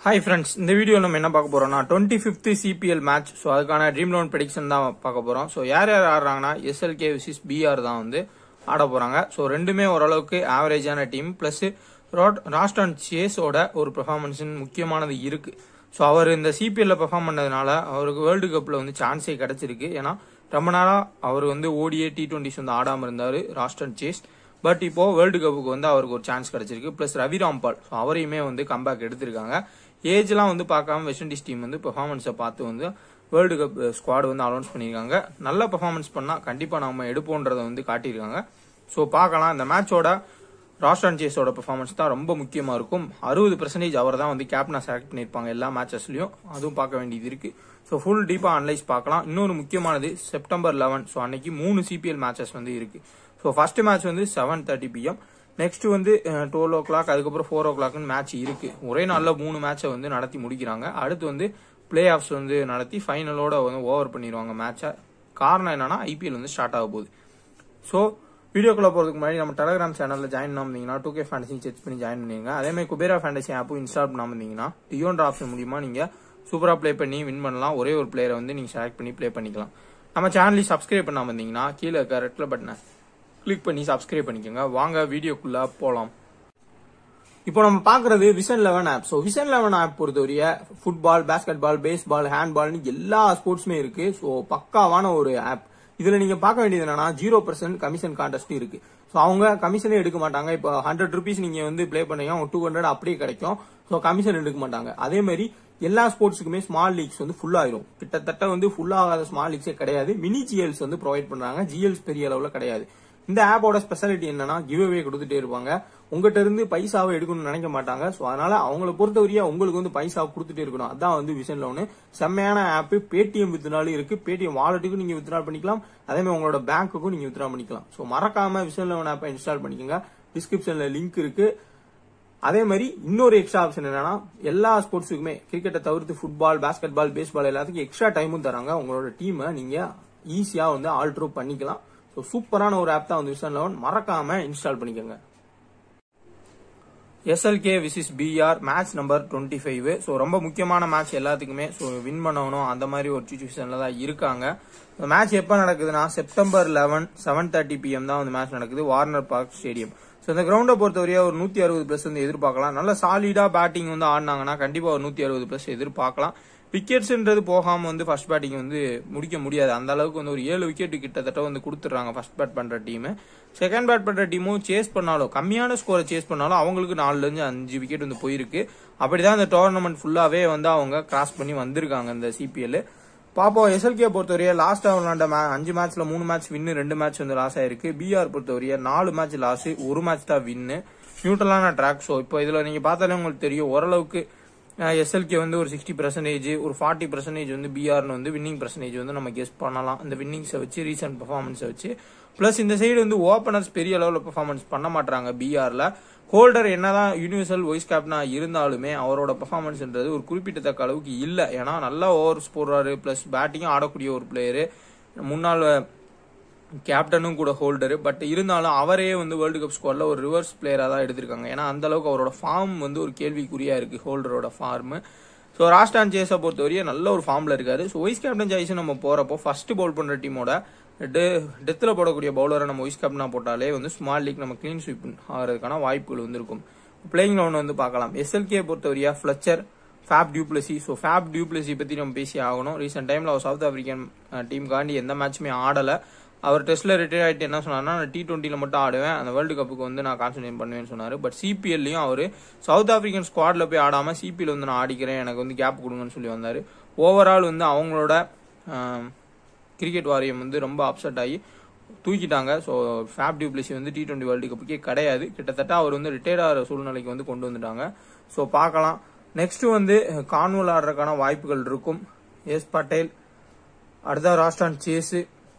Hi friends, இந்த video நம்ம என்ன பார்க்க போறோம்னா 25th CPL மேட்ச். சோ அதுக்கான Dream11 prediction தான் பார்க்க போறோம். சோ யார் ஆடுறாங்கன்னா SLK vs BR தான் வந்து ஆட போறாங்க. சோ ரெண்டுமே ஓரளவுக்கு ஆவரேஜான டீம் பிளஸ் ராஸ்டன் சேஸோட ஒரு பெர்ஃபார்மன்ஸ் முக்கியமானது இருக்கு. சோ அவர் இந்த CPL ல பெர்ஃபார்ம் பண்ணதுனால அவருக்கு வேர்ல்டு கப்ல வந்து சான்ஸே கிடைச்சிருக்கு. ஏன்னா ரொம்ப நாளா அவர் வந்து ODI T20s வந்து ஆடாம இருந்தாரு ராஸ்டன் சேஸ். பட் இப்போ வேர்ல்டு கப்புக்கு வந்து அவருக்கு ஒரு சான்ஸ் கிடைச்சிருக்கு. பிளஸ் ரவி ராம்பால் அவரையுமே வந்து கம்பேக் எடுத்திருக்காங்க. ஏஜ்லாம் வந்து பார்க்காம வெஸ்ட் இண்டீஸ் டீம் வந்து பெர்ஃபார்மன்ஸை பார்த்து வந்து வேர்ல்டு கப் ஸ்குவாட் வந்து அனௌன்ஸ் பண்ணியிருக்காங்க. நல்ல பெர்ஃபார்மன்ஸ் பண்ணா கண்டிப்பா நம்ம எடுப்போன்றதை வந்து காட்டியிருக்காங்க. ஸோ பார்க்கலாம். இந்த மேட்சோட ராஸ்டன் சேஸோட பெர்ஃபார்மன்ஸ் தான் ரொம்ப முக்கியமா இருக்கும். 60% அவர் தான் வந்து கேப்டனா செலக்ட் பண்ணியிருப்பாங்க எல்லா மேட்சஸ்லயும். அதுவும் பார்க்க வேண்டியது இருக்கு. ஸோ ஃபுல் டீப்பா அனலைஸ் பார்க்கலாம். இன்னொரு முக்கியமானது செப்டம்பர் 11. ஸோ அன்னைக்கு 3 CPL மேட்சஸ் வந்து இருக்கு. ஸோ ஃபர்ஸ்ட் மேட்ச் வந்து 7:30 PM. நெக்ஸ்ட் வந்து 12 o'clock, அதுக்கப்புறம் 4 o'clock மேட்ச் இருக்கு. ஒரே நாள்ல 3 மேட்சை வந்து நடத்தி முடிக்கிறாங்க. அடுத்து வந்து பிளே ஆஃப்ஸ் வந்து நடத்தி ஃபைனலோட வந்து ஓவர் பண்ணிடுவாங்க மேட்சை. காரணம் என்னன்னா IPL வந்து ஸ்டார்ட் ஆக போகுது. ஸோ வீடியோக்குள்ள போறதுக்கு முன்னாடி நம்ம டெலிகிராம் சேனல்ல ஜாயின் பண்ணாமீங்கன்னா 2K ஃபேண்டசி செக் பண்ணி ஜாயின் பண்ணிருங்க. அதே மாதிரி குபேரா ஃபேண்டசி ஆப்பும் இன்ஸ்டால் பண்ணாமீங்கன்னா டியோன்ற ஆப்ஷன் மூலியமா நீங்க சூப்பரா பிளே பண்ணி வின் பண்ணலாம். ஒரே ஒரு பிளேயரை வந்து நீங்க செலக்ட் பண்ணி பிளே பண்ணிக்கலாம். நம்ம சேனலையும் சப்ஸ்கிரைப் பண்ணாம இருந்தீங்கன்னா கீழே இருக்க ரெட் கலர் பட்டனை கிளிக் பண்ணி சப்ஸ்கிரைப் பண்ணிக்கோங்க. வாங்க வீடியோக்குள்ள போலாம். இப்போ நம்ம பாக்குறது vision 11 app. So vision 11 app பொறுத்தவரைய ஃபுட்பால், பேஸ்கெட் பால், பேஸ்பால், ஹேண்ட்பால்னு எல்லா ஸ்போர்ட்ஸுமே இருக்கு. ஸோ பக்காவான ஒரு ஆப். இதுல நீங்க பார்க்க வேண்டியது என்னன்னா 0% கமிஷன் கான்டெஸ்ட் இருக்கு. ஸோ அவங்க கமிஷனே எடுக்க மாட்டாங்க. இப்போ 100 rupees நீங்க வந்து பிளே பண்ணீங்க 200 அப்படியே கிடைக்கும். ஸோ கமிஷன் எடுக்க மாட்டாங்க. அதே மாதிரி எல்லா ஸ்போர்ட்ஸுக்குமே ஸ்மால் லீக்ஸ் வந்து ஃபுல் ஆயிரும். கிட்டத்தட்ட வந்து ஃபுல் ஆகாத ஸ்மால் லீக்ஸே கிடையாது. மினி GLs வந்து ப்ரொவைட் பண்றாங்க. GLs பெரிய அளவுல கிடையாது. இந்த ஆப்போட ஸ்பெஷாலிட்டி என்னன்னா கிவ் அவே கொடுத்துட்டே இருப்பாங்க. உங்ககிட்ட இருந்து பைசாவை எடுக்கணும்னு நினைக்க மாட்டாங்க. சோ அதனால அவங்கள பொறுத்தவரையா உங்களுக்கு வந்து பைசாவை கொடுத்துட்டே இருக்கணும். அதான் வந்து விஷன் 11 செம்மையான ஆப். பேடிஎம் வித்னாலும் இருக்கு. பேடிஎம் வாலெட்டுக்கும் நீங்க வித்ட்ரா பண்ணிக்கலாம். அதே மாதிரி உங்களோட பேங்க்குக்கும் நீங்க வித்ட்ரா பண்ணிக்கலாம். சோ மறக்காம விஷன் 11 ஆப்பை இன்ஸ்டால் பண்ணிக்கோங்க. டிஸ்கிரிப்ஷன்ல லிங்க் இருக்கு. அதே மாதிரி இன்னொரு எக்ஸ்ட்ரா ஆப்ஷன் என்னன்னா எல்லா ஸ்போர்ட்ஸுக்குமே கிரிக்கெட்டை தவிர்த்து ஃபுட்பால், பேஸ்கெட் பால், பேஸ்பால் எல்லாத்துக்கும் எக்ஸ்ட்ரா டைமும் தராங்க. உங்களோட டீமை நீங்க ஈஸியா வந்து ஆல்ட்ரோ பண்ணிக்கலாம். சூப்பரான ஒரு ஆப் தான் வந்து விஷன் 11. மறக்காம இன்ஸ்டால் பண்ணிக்கோங்க. SLK vs BR match number 25. So ரொம்ப முக்கியமான மேட்ச் எல்லாத்துக்குமே. ஸோ வின் பண்ணணும் அந்த மாதிரி ஒரு சிச்சுவேஷன்ல தான் இருக்காங்க. இந்த மேட்ச் எப்ப நடக்குதுன்னா செப்டம்பர் 11 7:30 PM தான் வந்து மேட்ச் நடக்குது. Warner park stadium. ஸோ இந்த கிரௌண்டை பொறுத்தவரையா ஒரு 160+ வந்து எதிர்பார்க்கலாம். நல்ல சாலிடா பேட்டிங் வந்து ஆடினாங்கன்னா கண்டிப்பா ஒரு 160+ எதிர்பார்க்கலாம். விக்கெட்ஸ்ன்றது போகாம வந்து ஃபர்ஸ்ட் பேட்டிங் வந்து முடிக்க முடியாது. அந்த அளவுக்கு வந்து ஒரு 7 விக்கெட் கிட்டத்தட்ட வந்து கொடுத்துறாங்க ஃபர்ஸ்ட் பேட் பண்ற டீம். செகண்ட் பேட் பண்ற டீமும் சேஸ் பண்ணாலும் கம்மியான ஸ்கோரை சேஸ் பண்ணாலும் அவங்களுக்கு 4 to 5 விக்கெட் வந்து போயிருக்கு. அப்படிதான் இந்த டோர்னமெண்ட் ஃபுல்லாவே வந்து அவங்க கிராஸ் பண்ணி வந்திருக்காங்க இந்த CPL. பாப்போம். SLK பொறுத்தவரைய லாஸ்ட் விளையாண்ட 5 மேட்ச்ல 3 மேட்ச் வின்னு, 2 மேட்ச் வந்து லாஸ் ஆயிருக்கு. BR பொறுத்தவரைய 4 மேட்ச் லாஸ், 1 மேட்ச் தான் வின்னு. நியூட்ரலான ட்ராக். ஸோ இப்போ இதுல நீங்க பார்த்தாலே உங்களுக்கு தெரியும் ஓரளவுக்கு SLK வந்து ஒரு 60%, ஒரு 40% வந்து BR வந்து வின்னிங் பர்சன்டேஜ் வந்து நம்ம கெஸ் பண்ணலாம். இந்த வின்னிங்ஸை வச்சு ரீசன்ட் பெர்ஃபார்மன்ஸை வச்சு. பிளஸ் இந்த சைடு வந்து ஓபனர்ஸ் பெரிய அளவுல பெர்ஃபார்மன்ஸ் பண்ண மாட்டாங்க BRல. ஹோல்டர் என்னதான் யூனிவர்சல் வைஸ் கேப்டனா இருந்தாலுமே அவரோட பெர்ஃபார்மன்ஸ்ன்றது ஒரு குறிப்பிடத்தக்க அளவுக்கு இல்ல. ஏன்னா நல்லா ஓவர்ஸ் போடுறாரு. பிளஸ் பேட்டிங்கும் ஆடக்கூடிய ஒரு பிளேயரு. முன்னாள் கேப்டனும் கூட ஹோல்டரு. பட் இருந்தாலும் அவரே வந்து வேர்ல்டு கப் ஸ்குவாட்ல ஒரு ரிவர்ஸ் பிளேயரா தான் எடுத்திருக்காங்க. ஏன்னா அந்த அளவுக்கு அவரோட ஃபார்ம் வந்து ஒரு கேள்விக்குறியா இருக்கு ஹோல்டரோட ஃபார்ம். ஸோ ராஸ்டன் சேஸை பொறுத்தவரையே நல்ல ஒரு ஃபார்ம்ல இருக்காரு. ஸோ வைஸ் கேப்டன் சாய்ஸ் நம்ம போறப்போ ஃபர்ஸ்ட் பவுல் பண்ற டீமோட டெத்ல போடக்கூடிய பவுலரை நம்ம வைஸ் கேப்டனா போட்டாலே வந்து ஸ்மால் லீக் நம்ம கிளீன் ஸ்வீப் ஆகிறதுக்கான வாய்ப்புகள் வந்து இருக்கும். பிளேயிங் 11 வந்து பார்க்கலாம். SLK பொறுத்தவரையா Fletcher, Faf du Plessis. So Faf du Plessis பத்தி நம்ம பேசி ஆகணும். ரீசெண்ட் டைம்ல அவர் சவுத் ஆப்பிரிக்கன் டீமுக்காண்டி எந்த மேட்சுமே ஆடல. அவர் டெஸ்ட்ல ரிட்டையர் ஆயிட்டு என்ன சொன்னார்னா T20ல மட்டும் ஆடுவேன், அந்த வேர்ல்டு கப்புக்கு வந்து நான் கான்சென்ட்ரேட் பண்ணுவேன்னு சொன்னாரு. பட் CPLலயும் அவரு சவுத் ஆப்பிரிக்கன் ஸ்குவாட்ல போய் ஆடாம CPL வந்து நான் ஆடிக்கிறேன், எனக்கு வந்து கேப் கொடுங்கன்னு சொல்லி வந்தாரு. ஓவரால் வந்து அவங்களோட கிரிக்கெட் வாரியம் வந்து ரொம்ப அப்செட் ஆகி தூக்கிட்டாங்க. ஸோ ஃபேப் டியூப்ளசி வந்து T20 வேர்ல்டு கப்புக்கே கிடையாது. கிட்டத்தட்ட அவர் வந்து ரிட்டையர்ட் ஆகிற சூழ்நிலைக்கு வந்து கொண்டு வந்துட்டாங்க. ஸோ பார்க்கலாம். நெக்ஸ்ட் வந்து கான்வல் ஆடுறதுக்கான வாய்ப்புகள் இருக்கும். எஸ் பட்டேல், அடுத்த Roston Chase,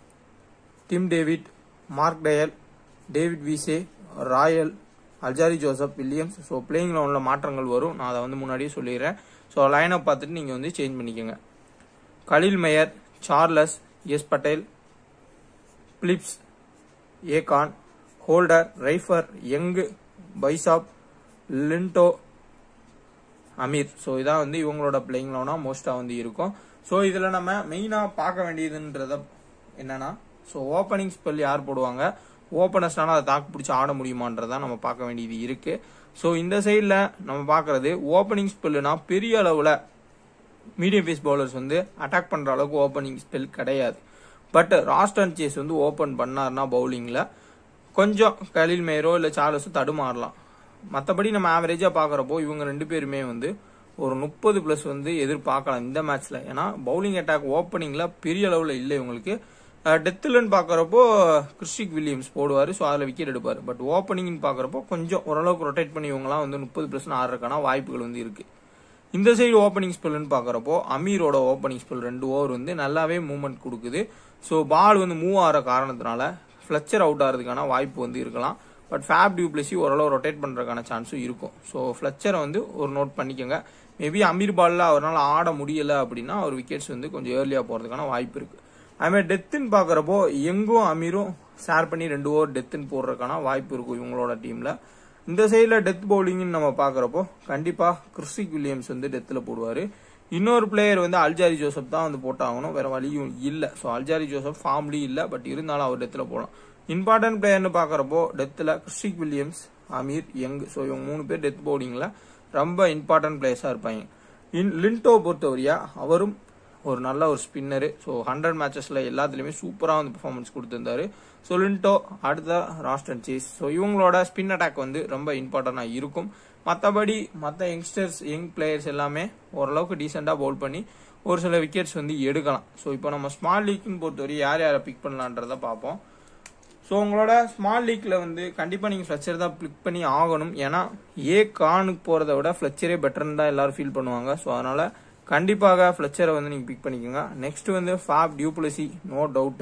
Tim David, Mark Deyal, David Wiese, Royal, Alzarri Joseph, Williams. So playing 11ல மாற்றங்கள் வரும். நான் அதை வந்து முன்னாடியே சொல்லிடுறேன். ஸோ லைனப் பார்த்துட்டு நீங்க வந்து சேஞ்ச் பண்ணிக்கோங்க. Kyle Mayers, Charles, S Patel, Phillips, ஏகான், ஹோல்டர், ரைஃபர், யங், பைசாப், லிண்டோ, அமீர். ஸோ இதான் வந்து இவங்களோட பிளேயிங் லெவனா மோஸ்டா வந்து இருக்கும். ஸோ இதுல நம்ம மெயினா பார்க்க வேண்டியதுன்றத என்னன்னா, ஸோ ஓப்பனிங் ஸ்பெல் யார் போடுவாங்க, ஓப்பனர்ஸ்னால அதை தாக்கு பிடிச்சி ஆட முடியுமான்றதான் நம்ம பார்க்க வேண்டியது இருக்கு. ஸோ இந்த சைடில் நம்ம பார்க்கறது ஓப்பனிங் ஸ்பெல்லுனா பெரிய அளவில் மீடியம் பேஸ் பவுலர்ஸ் வந்து அட்டாக் பண்ற அளவுக்கு ஓப்பனிங் ஸ்பெல் கிடையாது. பட் ராஸ்டன் சேஸ் வந்து ஓப்பன் பண்ணார்னா பவுலிங்ல கொஞ்சம் கலில் மேயரோ இல்ல சார்லஸோ தடுமாறலாம். மற்றபடி நம்ம ஆவரேஜா பாக்குறப்போ இவங்க 2 பேருமே வந்து ஒரு 30+ வந்து எதிர்பார்க்கலாம் இந்த மேட்ச்ல. ஏன்னா பவுலிங் அட்டாக் ஓப்பனிங்ல பெரிய அளவுல இல்லை இவங்களுக்கு. டெத்துலன்னு பாக்குறப்போ கிறிஸ்டிக் வில்லியம்ஸ் போடுவாரு, ஸோ அதில் விக்கெட் எடுப்பாரு. பட் ஓப்பனிங் பாக்குறப்போ கொஞ்சம் ஓரளவுக்கு ரொட்டேட் பண்ணி இவங்கலாம் வந்து 30+ ஆடுறதுக்கான வாய்ப்புகள் வந்து இருக்கு. இந்த சைடு ஓப்பனிங் ஸ்பெல்னு பாக்குறப்போ அமீரோட ஓப்பனிங் ஸ்பெல் 2 ஓவர் வந்து நல்லாவே மூவ்மெண்ட் கொடுக்குது. ஸோ பால் வந்து மூவ் ஆகிற காரணத்தினால ஃபிளச்சர் அவுட் ஆகிறதுக்கான வாய்ப்பு வந்து இருக்கலாம். பட் ஃபேப் டியூப்ளசி ஓரளவு ரொட்டேட் பண்றதுக்கான சான்ஸும் இருக்கும். ஸோ ஃபிளச்சரை வந்து ஒரு நோட் பண்ணிக்கோங்க. மேபி அமீர் பால்ல அவரால் ஆட முடியல அப்படின்னா அவர் விக்கெட்ஸ் வந்து கொஞ்சம் ஏர்லியா போறதுக்கான வாய்ப்பு இருக்கு. அதுமாதிரி டெத்துன்னு பாக்குறப்போ எங்கும் அமீரும் ஷேர் பண்ணி 2 ஓவர் டெத்துன்னு போடுறதுக்கான வாய்ப்பு இருக்கும் இவங்களோட டீம்ல. இந்த சைடில் டெத் பவுலிங்னு நம்ம பாக்குறப்போ கண்டிப்பா கிறிஸ்டிக் வில்லியம்ஸ் வந்து டெத்ல போடுவாரு. இன்னொரு பிளேயர் வந்து அல்ஜாரி ஜோசப் தான் வந்து போட்டாகணும், வேற வழியும் இல்லை. ஸோ அல்ஜாரி ஜோசப் ஃபார்ம்லயும் இல்லை, பட் இருந்தாலும் அவர் டெத்ல போடலாம். இம்பார்ட்டன்ட் பிளேயர்னு பாக்குறப்போ டெத்ல Kesrick Williams, Amir, Young. So இவங்க 3 பேர் டெத் பவுலிங்ல ரொம்ப இம்பார்ட்டன்ட் பிளேயர்ஸா இருப்பாங்க. லிண்டோ பொறுத்தவரையா அவரும் ஒரு நல்ல ஒரு ஸ்பின்னரு. ஸோ 100 மேட்சஸ்ல எல்லாத்துலயுமே சூப்பரா வந்து பெர்ஃபார்மன்ஸ் கொடுத்திருந்தாரு. ஸோ லிண்டோ, அடுத்த ராஸ்டன் சேஸ். ஸோ இவங்களோட ஸ்பின் அட்டாக் வந்து ரொம்ப இம்பார்ட்டன்டா இருக்கும். மற்றபடி மற்ற யங்ஸ்டர்ஸ், யங் பிளேயர்ஸ் எல்லாமே ஓரளவுக்கு டீசெண்டா பவுல் பண்ணி ஒரு சில விக்கெட்ஸ் வந்து எடுக்கலாம். ஸோ இப்போ நம்ம ஸ்மால் லீக்னு பொறுத்தவரை யார் யாரை பிக் பண்ணலான்றத பார்ப்போம். ஸோ உங்களோட ஸ்மால் லீக்ல வந்து கண்டிப்பா நீங்க ஃபிளச்சர் தான் பிக் பண்ணி ஆகணும். ஏன்னா கானுக்கு போறதை விட ஃபிளச்சரே பெட்டர்னு தான் எல்லாரும் ஃபீல் பண்ணுவாங்க. ஸோ அதனால கண்டிப்பாக ஃபிளச்சரை வந்து நீங்க பிக் பண்ணிக்கோங்க. நெக்ஸ்ட் வந்து Faf du Plessis, no doubt.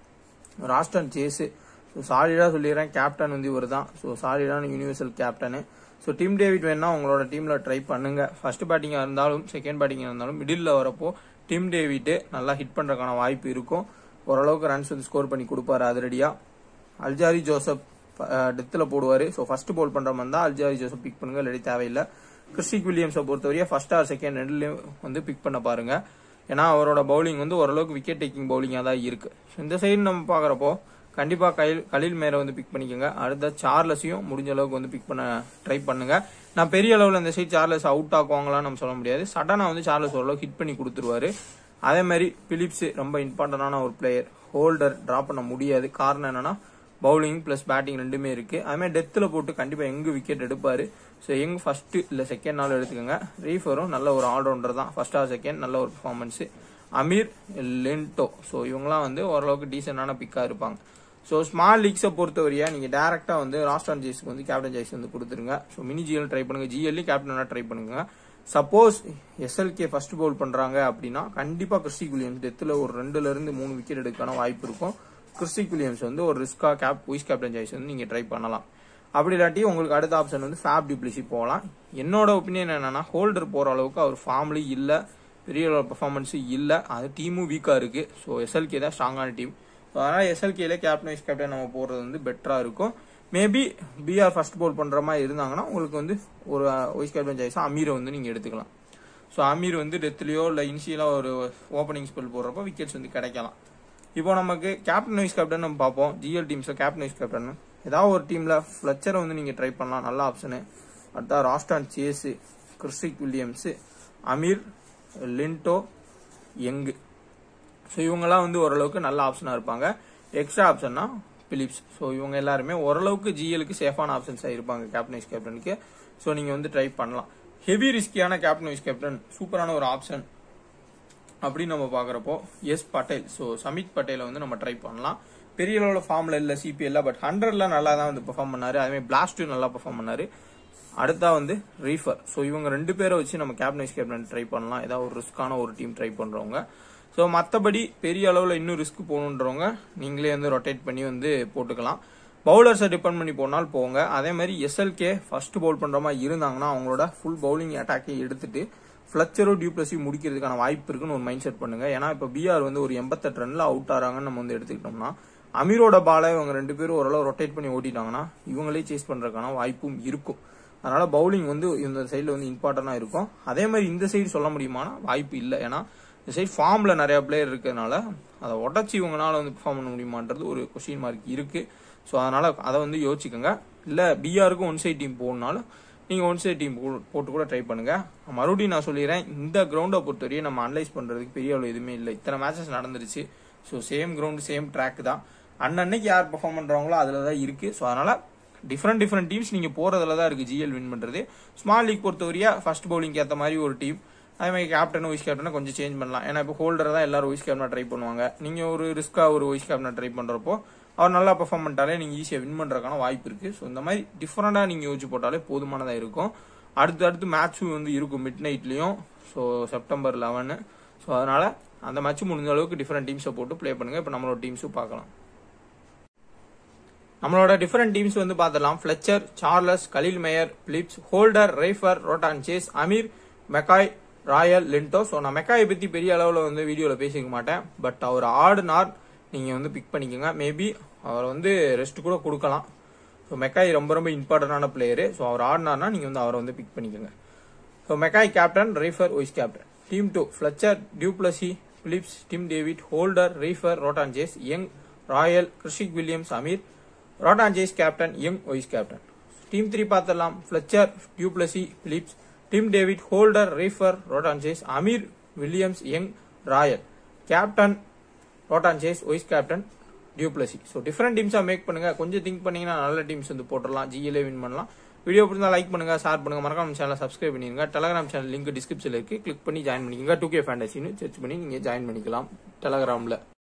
Roston Chase, so சாலிடா சொல்லிடுறேன், கேப்டன் வந்து இவர் தான். ஸோ சாலிடான universal captain. So Tim David வேணா உங்களோட டீம்ல ட்ரை பண்ணுங்க. ஃபர்ஸ்ட் பேட்டிங்கா இருந்தாலும் செகண்ட் பேட்டிங்கா இருந்தாலும் மிடில் வரப்போ டீம் டேவிட் நல்லா ஹிட் பண்றதுக்கான வாய்ப்பு இருக்கும். ஓரளவுக்கு ரன்ஸ் வந்து ஸ்கோர் பண்ணி கொடுப்பாரு அதிரடியா. அல்ஜாரி ஜோசப் டெத்ல போடுவாரு. ஸோ ஃபர்ஸ்ட் பவுல் பண்ற மாதிரி தான் அல்ஜாரி ஜோசப் பிக் பண்ணுங்க, இல்லாட்டி தேவையில்லை. கிறிஸ்டிக் வில்லியம்ஸை பொறுத்தவரையா ஃபர்ஸ்ட் ஆர் செகண்ட் ரெண்டுலயும் வந்து பிக் பண்ண பாருங்க. ஏன்னா அவரோட பவுலிங் வந்து ஓரளவுக்கு விக்கெட் டேக்கிங் பவுலிங்கா தான் இருக்கு. இந்த சைடு நம்ம பாக்குறப்போ கண்டிப்பா கலில் மேல வந்து பிக் பண்ணிக்கோங்க. அடுத்த சார்லஸையும் முடிஞ்ச அளவுக்கு வந்து பிக் பண்ண ட்ரை பண்ணுங்க. நான் பெரிய அளவுல இந்த சைடு சார்லஸ் அவுட் ஆக்குவாங்களான்னு நம்ம சொல்ல முடியாது. சடனா வந்து சார்லஸ் ஓரளவுக்கு ஹிட் பண்ணி கொடுத்துருவாரு. அதே மாதிரி பிலிப்ஸ் ரொம்ப இம்பார்ட்டன்டான ஒரு பிளேயர். ஹோல்டர் டிராப் பண்ண முடியாது. காரணம் என்னன்னா பவுலிங் பிளஸ் பேட்டிங் ரெண்டுமே இருக்கு. அதே மாதிரி டெத்ல போட்டு கண்டிப்பா எங்க விக்கெட் எடுப்பாரு. ஸோ எங்க ஃபர்ஸ்ட் இல்ல செகண்ட் நாள் எடுத்துக்கோங்க. ரீஃபரும் நல்ல ஒரு ஆல்ரவுண்டர் தான். ஃபர்ஸ்ட் ஆர் செகண்ட் நல்ல ஒரு பெர்ஃபார்மன்ஸ். அமீர், லிண்டோ, ஸோ இவங்கலாம் வந்து ஓரளவுக்கு டீசென்டான பிக்கா இருப்பாங்க. ஸோ ஸ்மால் லீக்ஸை பொறுத்தவரையா நீங்க டேரக்டா வந்து ராஸ்டன் ஜெய்ஸ்க்கு வந்து கேப்டன் ஜெய்ஸ் வந்து கொடுத்துருங்க. ஸோ மினி ஜிஎல் ட்ரை பண்ணுங்க, ஜிஎல்லையும் கேப்டனா ட்ரை பண்ணுங்க. சப்போஸ் SLK ஃபர்ஸ்ட் பவுல் பண்றாங்க அப்படின்னா கண்டிப்பா கிறிஸ்டிக் வில்லியம்ஸ் டெத்ல ஒரு 2 to 3 விக்கெட் எடுக்கான வாய்ப்பு இருக்கும். கிறிஸ்டிக் வில்லியம்ஸ் வந்து ஒரு ரிஸ்கா வைஸ் கேப்டன் ஜாய்ஸ் வந்து நீங்க ட்ரை பண்ணலாம். அப்படி இல்லாட்டி உங்களுக்கு அடுத்த ஆப்ஷன் வந்து ஃபேப் டியூப்ளசி போகலாம். என்னோட ஒப்பீனியன் என்னன்னா ஹோல்டர் போற அளவுக்கு அவர் ஃபார்ம்லி இல்ல, பெரிய பெர்ஃபார்மன்ஸ் இல்ல, அது டீமும் வீக்கா இருக்கு. ஸோ SLK தான் ஸ்ட்ராங்கான டீம். அதனால SLKல கேப்டன் வைஸ் கேப்டன் நம்ம போடுறது வந்து பெட்டரா இருக்கும். மேபி BR ஃபர்ஸ்ட் பவுல் பண்ற மாதிரி இருந்தாங்கன்னா உங்களுக்கு வந்து ஒரு வைஸ் கேப்டன் ஜாய்ஸா அமீரை வந்து நீங்க எடுத்துக்கலாம். ஸோ அமீர் வந்து டெத்லயோ இல்ல இனிஷியலா ஒரு ஓப்பனிங் ஸ்பெல் போடுறப்போ விக்கெட்ஸ் வந்து கிடைக்கலாம். இப்போ நமக்கு கேப்டன் வைஸ் கேப்டன் நம்ம பார்ப்போம். ஜிஎல் டீம்ஸ்ல கேப்டன் வைஸ் கேப்டன் ஏதாவது ஒரு டீம்ல ஃபிளச்சரை வந்து நீங்க ட்ரை பண்ணலாம், நல்ல ஆப்ஷனு. அடுத்தா Roston Chase, Kesrick Williams, Amir, லிண்டோ, யங். ஸோ இவங்கெல்லாம் வந்து ஓரளவுக்கு நல்ல ஆப்ஷனா இருப்பாங்க. Extra ஆப்ஷன்னா Philips. ஸோ இவங்க எல்லாருமே ஓரளவுக்கு ஜிஎலுக்கு சேஃபான ஆப்ஷன்ஸா இருப்பாங்க கேப்டன் வைஸ் கேப்டனுக்கு. ஸோ நீங்க வந்து ட்ரை பண்ணலாம். ஹெவி ரிஸ்கியான கேப்டன் வைஸ் கேப்டன் சூப்பரான ஒரு ஆப்ஷன் அப்படின்னு நம்ம பாக்குறப்போ பட்டேல். ஸோ சமித் பட்டேலை வந்து நம்ம ட்ரை பண்ணலாம். பெரிய அளவுல ஃபார்ம்ல இல்ல CPL, பட் 100ல நல்லா தான் வந்து பெர்ஃபார்ம் பண்ணாரு. அதே மாதிரி பிளாஸ்டும் நல்லா பெர்ஃபார்ம் பண்ணாரு. அடுத்தா வந்து ரீஃபர். ஸோ இவங்க 2 பேரை வச்சு நம்ம கேப்டன் வைஸ் கேப்டன் ட்ரை பண்ணலாம். ஏதாவது ஒரு ரிஸ்கான ஒரு டீம் ட்ரை பண்றவங்க. ஸோ மற்றபடி பெரிய அளவுல இன்னும் ரிஸ்க் போகணுன்றவங்க நீங்களே வந்து ரொட்டேட் பண்ணி வந்து போட்டுக்கலாம். பவுலர்ஸை டிபெண்ட் பண்ணி போனால் போங்க. அதே மாதிரி SLK ஃபர்ஸ்ட் பவுல் பண்ற மாதிரி இருந்தாங்கன்னா அவங்களோட ஃபுல் பவுலிங் அட்டாக்கை எடுத்துட்டு ஃபிளச்சரோ டியூப்ளசி முடிக்கிறதுக்கான வாய்ப்பு இருக்குன்னு ஒரு மைண்ட் செட் பண்ணுங்க. ஏன்னா இப்ப BR வந்து ஒரு 88 ரன்ல அவுட் ஆறாங்கன்னு நம்ம வந்து எடுத்துக்கிட்டோம்னா அமீரோட பாலை இவங்க 2 பேரும் ஓரளவு ரொட்டேட் பண்ணி ஓட்டிட்டாங்கன்னா இவங்களே சேஸ் பண்றதுக்கான வாய்ப்பும் இருக்கும். அதனால பவுலிங் வந்து இந்த சைடில் வந்து இம்பார்ட்டண்டாக இருக்கும். அதே மாதிரி இந்த சைடு சொல்ல முடியுமானா வாய்ப்பு இல்லை. ஏன்னா இந்த சைடு ஃபார்மில் நிறைய பிளேயர் இருக்கிறதுனால அதை உடச்சி இவங்களால வந்து பெர்ஃபார்ம் பண்ண முடியுமான்றது ஒரு கொஸ்டின் மார்க் இருக்கு. ஸோ அதனால அதை வந்து யோசிச்சுக்கோங்க. இல்லை பிஆருக்கும் ஒன் சைட் டீம் போகணுனாலும் நீங்கள் ஒன் சைட் டீம் போட்டு கூட ட்ரை பண்ணுங்க. மறுபடியும் நான் சொல்லிடுறேன், இந்த கிரவுண்டை பொறுத்தவரையே நம்ம அனலைஸ் பண்ணுறதுக்கு பெரிய அளவு எதுவுமே இல்லை. இத்தனை மேட்சஸ் நடந்துருச்சு. So same ground same track தான். அன்னன்னைக்கு யார் பெர்ஃபார்ம் பண்ணுறாங்களோ அதில் தான் இருக்குது. ஸோ அதனால் டிஃப்ரெண்ட் டீம்ஸ் நீங்கள் போகிறதுல தான் இருக்குது ஜிஎல் வின் பண்ணுறது. ஸ்மால் லீக் பொறுத்தவரையா ஃபர்ஸ்ட் பவுலிங்க்கு ஏற்ற மாதிரி ஒரு டீம், அதே மாதிரி கேப்டன் வைஸ் கேப்டனை கொஞ்சம் சேஞ்ச் பண்ணலாம். ஏன்னா இப்போ ஹோல்டரை தான் எல்லாரும் வைஸ் கேப்டனா ட்ரை பண்ணுவாங்க. நீங்கள் ஒரு ரிஸ்க்காக ஒரு வைஸ் கேப்டனா ட்ரை பண்ணுறப்போ அவர் நல்லா பெர்ஃபார்ம் பண்ணிட்டாலே நீங்கள் ஈஸியாக வின் பண்ணுறதுக்கான வாய்ப்பு இருக்குது. ஸோ இந்த மாதிரி டிஃப்ரெண்டாக நீங்கள் யோசிச்சு போட்டாலே போதுமானதாக இருக்கும். அடுத்து மேட்சும் வந்து இருக்கும் மிட் நைட்லேயும். So September 11. ஸோ அதனால் அந்த மேட்ச் முடிஞ்ச அளவுக்கு டிஃப்ரெண்ட் டீம்ஸை போட்டு ப்ளே பண்ணுங்கள். இப்போ நம்மளோட டீம்ஸும் பார்க்கலாம். நம்மளோட டிஃப்ரெண்ட் டீம்ஸ் வந்து பார்த்துடலாம். Fletcher, Charles, Kyle Mayers, Phillips, Holder, Reifer, Roston Chase, Amir, McCoy, Royal, Lindo. So நான் மெக்காயை பற்றி பெரிய அளவில் வந்து வீடியோவில் பேசிக்க மாட்டேன். பட் அவர் ஆடுனார் நீங்கள் வந்து பிக் பண்ணிக்கோங்க. மேபி அவர் வந்து ரெஸ்ட் கூட கொடுக்கலாம். ஸோ மெக்காய் ரொம்ப இம்பார்ட்டண்டான பிளேயரு. ஸோ அவர் ஆடினார்னா நீங்கள் வந்து அவரை வந்து பிக் பண்ணிக்கோங்க. So McCoy captain, Reifer vice captain. Team 2 Fletcher, du Plessis, Phillips, Tim David, Holder, Reifer, Roston Chase, Young, Royal, கிறிஸ்டிக் Williams, Amir, Roston Chase captain, Young vice captain. Team 3 பார்த்துடலாம். Fletcher, du Plessis, Phillips, Tim David, Holder, Reifer, Roston Chase, Amir, Williams, Young, Royal, captain, Roston Chase, vice captain, du Plessis. So different டீம்ஸா make பண்ணுங்க. கொஞ்சம் think பண்ணீங்கன்னா நல்ல teams வந்து போட்டுடலாம். ஜிஎல்ஏ win பண்ணலாம். வீடியோ பிடிச்சா லைக் பண்ணுங்க, ஷேர் பண்ணுங்க, மறக்காம சேனலை சப்ஸ்கிரைப் பண்ணிருங்க. டெலகிராம் சேனல் லிங்க் டிஸ்கிரிப்ஷன்ல இருக்கு, கிளிக் பண்ணி ஜாயின் பண்ணிக்கோங்க. 2K ஃபேண்டசின்னு சர்ச் பண்ணி நீங்க ஜாயின் பண்ணிக்கலாம் டெலகிராம்ல.